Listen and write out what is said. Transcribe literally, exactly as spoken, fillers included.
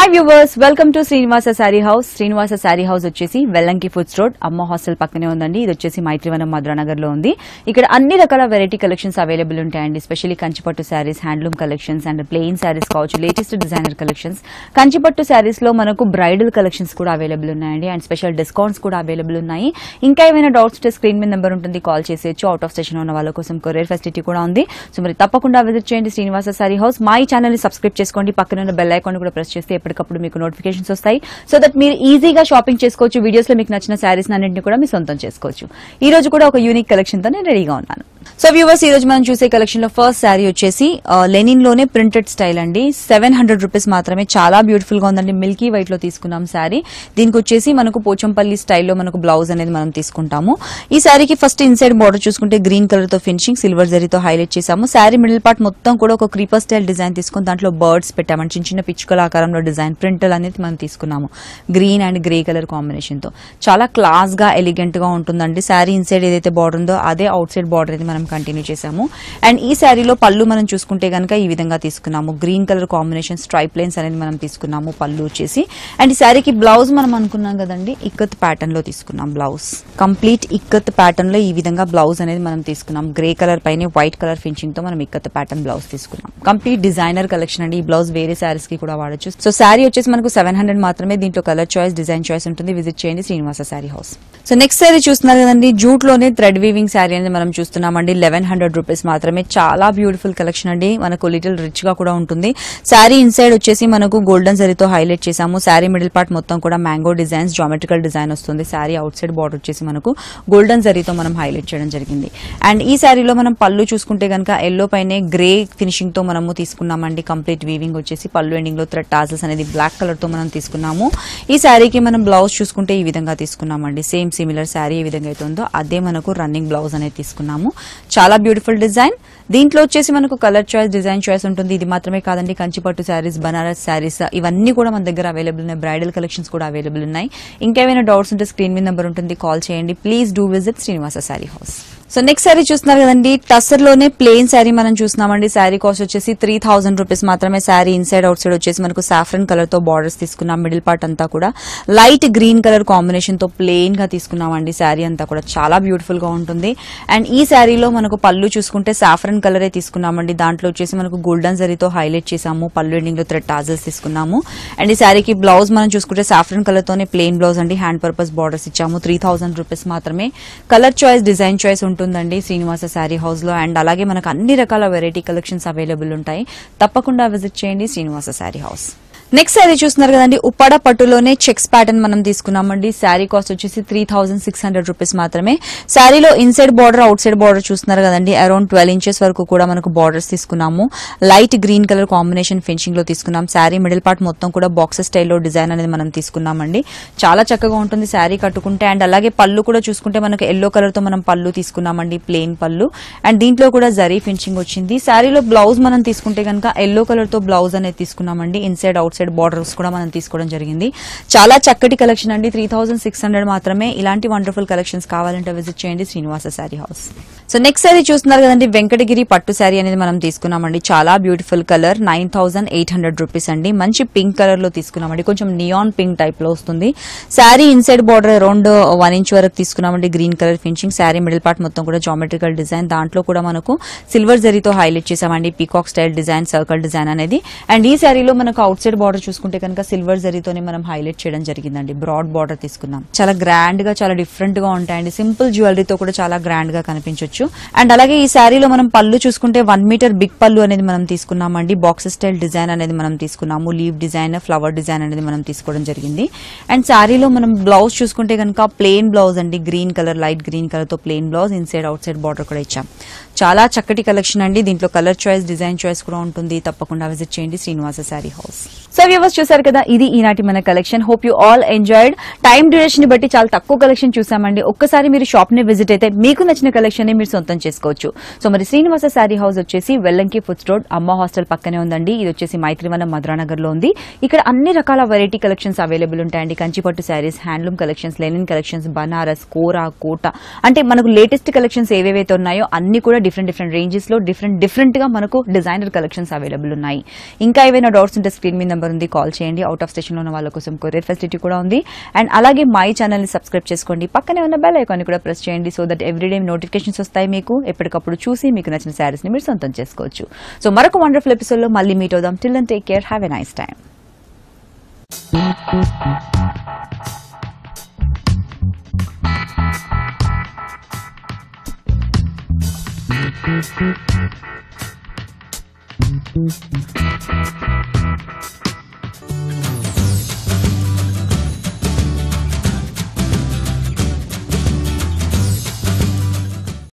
viewers, welcome to Srinivasa Saree House. Srinivasa Saree House వచ్చేసి Vellanki foods road Amma hostel పక్కనే ఉందండి. ఇది వచ్చేసి మైత్రివనం మధురా నగర్ లో ఉంది. ఇక్కడ అన్ని రకాల వెరైటీ కలెక్షన్స్ అవైలబుల్ ఉంటాయండి. స్పెషల్లీ కంచిపట్టు sarees, handloom collections and plain sarees కావచ్చు, లేటెస్ట్ డిజైనర్ కలెక్షన్స్. కంచిపట్టు సారీస్ లో మనకు బ్రైడల్ కలెక్షన్స్ కూడా అవైలబుల్ ఉన్నాయండి అండ్ స్పెషల్ డిస్కౌంట్స్ కూడా అవైలబుల్ ఉన్నాయి. ఇంకా ఏమైనా డౌట్స్ ఉంటే స్క్రీన్ మీద నెంబర్ ఉంటుంది, కాల్ చేసేయచ్చు. అవుట్ ఆఫ్ స్టేషన్ ఉన్న వాళ్ళ కోసం కొరియర్ ఫెసిలిటీ కూడా ఉంది. సో మరి తప్పకుండా విజిట్ చేయండి శ్రీనివాస సారీ హౌస్. మా ఈ ఛానల్ ని సబ్స్క్రైబ్ చేసుకోండి, పక్కన ఉన్న బెల్ ఐకాన్ కూడా ప్రెస్ చేస్తే ఎప్పటికప్పుడు మీకు నోటిఫికేషన్స్ వస్తాయి. సో దట్ మీరు ఈజీగా షాపింగ్ చేసుకోవచ్చు. వీడియోస్ లో మీకు నచ్చిన శారీస్ అన్నింటినీ కూడా మీ సొంతం చేసుకోవచ్చు. ఈ రోజు కూడా ఒక యూనిక్ కలెక్షన్ తో నేను రెడీగా ఉన్నాను. సో వ్యూవర్స్, ఈ రోజు మనం చూసే కలెక్షన్ లో ఫస్ట్ శారీ వచ్చేసి లెనిన్ లోనే ప్రింటెడ్ స్టైల్ అండి. సెవెన్ హండ్రెడ్ రూపీస్ మాత్రమే. చాలా బ్యూటిఫుల్ గా ఉందండి. మిల్కీ వైట్ లో తీసుకున్నాం శారీ. దీనికి వచ్చేసి మనకు పోచంపల్లి స్టైల్లో మనకు బ్లౌజ్ అనేది మనం తీసుకుంటాము. ఈ శారీకి ఫస్ట్ ఇన్సైడ్ బార్డర్ చూసుకుంటే గ్రీన్ కలర్ తో ఫినిషింగ్, సిల్వర్ జరీతో హైలైట్ చేసాము. శారీ మిడిల్ పార్ట్ మొత్తం కూడా ఒక క్రీపర్ స్టైల్ డిజైన్ తీసుకుని దాంట్లో బర్డ్స్ పెట్టామండి. చిన్న చిన్న పిచ్చుకల ఆకారంలో డిజైన్ ప్రింటల్ అనేది మనం తీసుకున్నాము. Green and grey colour combination తో చాలా క్లాస్ గా ఎలిగెంట్ గా ఉంటుందండి. శారీ ఇన్సైడ్ ఏదైతే బార్డర్ ఉందో అదే అవుట్ సైడ్ బార్డర్ అనేది మనం కంటిన్యూ చేసాము. అండ్ ఈ శారీలో పళ్ళు మనం చూసుకుంటే గనక ఈ విధంగా తీసుకున్నాము. Green colour combination stripe lines అనేది మనం తీసుకున్నాము పళ్ళు వచ్చేసి. అండ్ ఈ శారీకి బ్లౌజ్ మనం అనుకున్నాం కదండి, ఇక్కత్ ప్యాటర్న్ లో తీసుకున్నాం బ్లౌజ్. కంప్లీట్ ఇక్కత్ ప్యాటర్న్ లో ఈ విధంగా బ్లౌజ్ అనేది మనం తీసుకున్నాం. గ్రే కలర్ పైన వైట్ కలర్ ఫినిషింగ్ తో మనం ఇక్కత్ ప్యాటర్న్ బ్లౌజ్ తీసుకున్నాం. కంప్లీట్ డిజైనర్ కలెక్షన్ అండి. ఈ బ్లౌజ్ వేరే శారీస్ కి కూడా వాడచ్చు. సో శారీ వచ్చేసి మనకు సెవెన్ హండ్రెడ్ మాత్రమే. దీంట్లో కలర్ చాయిస్, డిజైన్ చాయిస్ ఉంటుంది. విజిట్ చేయండి Srinivasa saree house. So next saree చూస్తున్నారు కదండి, జూట్ లోనే థ్రెడ్ వీవింగ్ శారీ అనేది మనం చూస్తున్నామండి. లెవెన్ హండ్రెడ్ రూపీస్ మాత్రమే. చాలా బ్యూటిఫుల్ కలెక్షన్ అండి. మనకు లిటిల్ రిచ్ గా కూడా ఉంటుంది. శారీ ఇన్సైడ్ వచ్చేసి మనకు గోల్డెన్ జరీతో హైలైట్ చేసాము. శారీ మిడిల్ పార్ట్ మొత్తం కూడా మ్యాంగో డిజైన్స్, జామెట్రికల్ డిజైన్ వస్తుంది. శారీ అవుట్ సైడ్ బార్డర్ వచ్చేసి మనకు గోల్డెన్ జరీతో మనం హైలైట్ చేయడం జరిగింది. అండ్ ఈ శారీలో మనం పళ్ళు చూసుకుంటే కనుక ఎల్లో పైనే గ్రే ఫినిషింగ్ తో మనము తీసుకున్నామండి. కంప్లీట్ వీవింగ్ వచ్చేసి పళ్ళు ఎండింగ్ లో థ్రెడ్ టాజల్స్ అనేది బ్లాక్ కలర్ తో మనం తీసుకున్నాము. ఈ శారీకి మనం బ్లౌజ్ చూసుకుంటే ఈ విధంగా తీసుకున్నామండి. సేమ్ సిమిలర్ శారీ ఏ విధంగా అయితే ఉందో అదే మనకు రన్నింగ్ బ్లౌజ్ అనేది తీసుకున్నాము. చాలా బ్యూటిఫుల్ డిజైన్. దీంట్లో వచ్చేసి మనకు కలర్ చాయిస్, డిజైన్ చాయిస్ ఉంటుంది. ఇది మాత్రమే కాదండి, కంచిపట్టు శారీస్, బనారస్ శారీస్ ఇవన్నీ కూడా మన దగ్గర అవైలబుల్ ఉన్నాయి. బ్రైడల్ కలెక్షన్స్ కూడా అవైలబుల్ ఉన్నాయి. ఇంకేమైనా డౌట్స్ ఉంటే స్క్రీన్ మీద నెంబర్ ఉంటుంది, కాల్ చేయండి. Please do visit Srinivasa saree house. So next saree చూస్తున్నారు కదండి, టస్సర్ లోనే ప్లెయిన్ శారీ మనం చూస్తున్నామండి. శారీ కాస్ట్ వచ్చేసి త్రీ థౌసండ్ రూపీస్ మాత్రమే. శారీ ఇన్సైడ్ అవుట్ సైడ్ వచ్చేసి మనకు సాఫ్రన్ కలర్ తో బార్డర్స్ తీసుకున్నాం. మిడిల్ పార్ట్ అంతా కూడా లైట్ గ్రీన్ కలర్ కాంబినేషన్ తో ప్లెయిన్ గా తీసుకున్నామండి. శారీ అంతా కూడా చాలా బ్యూటిఫుల్ గా ఉంటుంది. అండ్ ఈ శారీలో మనకు పళ్ళు చూసుకుంటే సాఫ్రన్ కలరే తీసుకున్నామండి. దాంట్లో వచ్చేసి మనకు గోల్డెన్ జరీతో హైలైట్ చేసాము. పళ్ళు ఎండింగ్ లో థ్రెడ్ టాజల్స్ తీసుకున్నాము. అండ్ ఈ శారీకి బ్లౌజ్ మనం చూసుకుంటే సాఫ్రన్ కలర్ తోనే ప్లెయిన్ బ్లౌజ్ అండి. హ్యాండ్ పర్పస్ బార్డర్స్ ఇచ్చాము. త్రీ థౌసండ్ రూపీస్ మాత్రమే. కలర్ చాయిస్, డిజైన్ చాయిస్ ఉంటుందండి శ్రీనివాస శారీ హౌస్ లో. అండ్ అలాగే మనకు అన్ని రకాల వెరైటీ కలెక్షన్స్ అవైలబుల్ ఉంటాయి. తప్పకుండా విజిట్ చేయండి Srinivasa saree house. Next saree చూస్తున్నారు కదండి, ఉప్పాడ పట్టులోనే చెక్స్ ప్యాటర్న్ మనం తీసుకున్నామండి. శారీ కాస్ట్ వచ్చేసి three thousand six hundred rupees మాత్రమే. శారీలో inside border, outside border చూస్తున్నారు కదండి. అరౌండ్ ట్వెల్వ్ ఇంచెస్ వరకు కూడా మనకు బార్డర్స్ తీసుకున్నాము. Light green colour combination finishing లో తీసుకున్నాం. శారీ మిడిల్ పార్ట్ మొత్తం కూడా బాక్సెస్ స్టైల్లో డిజైన్ అనేది మనం తీసుకున్నామండి. చాలా చక్కగా ఉంటుంది శారీ కట్టుకుంటే. అండ్ అలాగే పళ్ళు కూడా చూసుకుంటే మనకు ఎల్లో కలర్ తో మనం పళ్ళు తీసుకున్నామండి, ప్లెయిన్ పళ్ళు. అండ్ దీంట్లో కూడా జరీ ఫినిషింగ్ వచ్చింది. శారీలో బ్లౌజ్ మనం తీసుకుంటే కనుక ఎల్లో కలర్ తో బ్లౌజ్ అనేది తీసుకున్నామండి. ఇన్సైడ్ అవుట్ సైడ్ బార్డర్స్ కూడా మనం తీసుకోవడం జరిగింది. చాలా చక్కటి కలెక్షన్ అండి. త్రీ థౌసండ్ సిక్స్ హండ్రెడ్ మాత్రమే. ఇలాంటి వండర్ఫుల్ కలెక్షన్స్ కావాలంటే విజిట్ చేయండి Srinivasa saree house. So next saree చూస్తున్నారు కదండి, వెంకటగిరి పట్టు శారీ అనేది మనం తీసుకున్నామండి. చాలా beautiful colour. Nine thousand eight hundred rupees అండి. మంచి పింక్ కలర్ లో తీసుకున్నామండి. కొంచెం నియాన్ పింక్ టైప్ లో వస్తుంది. Saree inside border around one inch వరకు తీసుకున్నామండి. Green colour finishing. Saree middle part మొత్తం కూడా జామెట్రికల్ డిజైన్. దాంట్లో కూడా మనకు సిల్వర్ జరీతో హైలైట్ చేసామండి. Peacock style design, circle design అనేది. అండ్ ఈ శారీలో మనకు అవుట్ సైడ్ బార్డర్ చూసుకుంటే కనుక సిల్వర్ జరీతోనే మనం హైలైట్ చేయడం జరిగిందండి. బ్రాడ్ బార్డర్ తీసుకున్నాం. చాలా గ్రాండ్ గా, చాలా డిఫరెంట్ గా ఉంటాయండి. సింపుల్ జ్యువెలరీతో కూడా చాలా గ్రాండ్ గా కనిపించవచ్చు. అండ్ అలాగే ఈ శారీలో మనం పళ్ళు చూసుకుంటే వన్ మీటర్ బిగ్ పళ్ళు అనేది మనం తీసుకున్నామండి. బాక్సెస్ స్టైల్ డిజైన్ అనేది మనం తీసుకున్నాము. లీవ్ డిజైన్, ఫ్లవర్ డిజైన్ అనేది మనం తీసుకోవడం జరిగింది. అండ్ శారీలో మనం బ్లౌజ్ చూసుకుంటే కనుక ప్లెయిన్ బ్లౌజ్ అండి. Green colour, light green colour తో plain blouse. Inside outside border కూడా ఇచ్చాం. చాలా చక్కటి కలెక్షన్ అండి. దీంట్లో కలర్ చాయిస్, డిజైన్ చాయిస్ కూడా ఉంటుంది. తప్పకుండా విజిట్ చేయండి Srinivasa saree house. So viewers చూసారు కదా, ఇది ఈనాటి మన collection. Hope you all enjoyed. Time duration ని బట్టి చాలా తక్కువ కలెక్షన్ చూసామండి. ఒక్కసారి మీరు షాప్ ని విజిట్ అయితే మీకు నచ్చిన కలెక్షన్ ని మీరు మీరు సొంతం చేసుకోవచ్చు. సో మరి శ్రీనివాస శారీ హౌస్ వచ్చేసి Vellanki foods road Amma hostel పక్కనే ఉందండి. ఇది వచ్చేసి మైత్రివనం మధురా నగర్ లో ఉంది. ఇక్కడ అన్ని రకాల వెరైటీ కలెక్షన్స్ అవైలబుల్ ఉంటాయండి. కంచి పట్టు sarees, handloom collections, linen collections, Banaras, kora, Kota అంటే మనకు లేటెస్ట్ కలెక్షన్స్ ఏవేవైతే ఉన్నాయో అన్ని కూడా డిఫరెంట్ డిఫరెంట్ రేంజెస్ లో డిఫరెంట్ డిఫరెంట్ గా మనకు డిజైనర్ కలెక్షన్స్ అవైలబుల్ ఉన్నాయి. ఇంకా ఏవైనా డౌట్స్ ఉంటే స్క్రీన్ మీద నెంబర్ ఉంది, కాల్ చేయండి. అవుట్ ఆఫ్ స్టేషన్ లో ఉన్న వాళ్ళ కోసం కొరియర్ ఫెసిలిటీ కూడా ఉంది. అండ్ అలాగే మై ఛానల్ ని సబ్స్క్రైబ్ చేసుకోండి. పక్కనే ఉన్న బెల్ ఐకాన్ కూడా ప్రెస్ చేయండి. సో దట్ ఎవ్రీడే నోటిఫికేషన్స్ వస్తాయి. మీకు ఎప్పటికప్పుడు చూసి మీకు నచ్చిన శారీస్ ని మీరు సొంతం చేసుకోవచ్చు. సో మరొక వండర్ఫుల్ ఎపిసోడ్ లో మళ్ళీ మీట్ అవుదాం. Till then take care, have a nice time. Thank you.